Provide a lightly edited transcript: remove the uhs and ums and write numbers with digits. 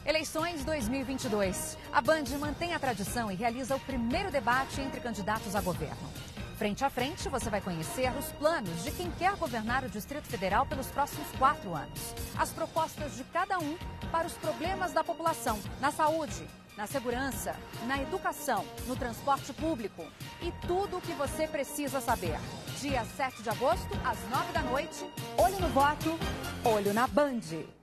Eleições 2022. A Band mantém a tradição e realiza o primeiro debate entre candidatos a governo. Frente a frente, você vai conhecer os planos de quem quer governar o Distrito Federal pelos próximos 4 anos. As propostas de cada um para os problemas da população, na saúde, na segurança, na educação, no transporte público e tudo o que você precisa saber. Dia 7 de agosto, às 9 da noite, olho no voto, olho na Band.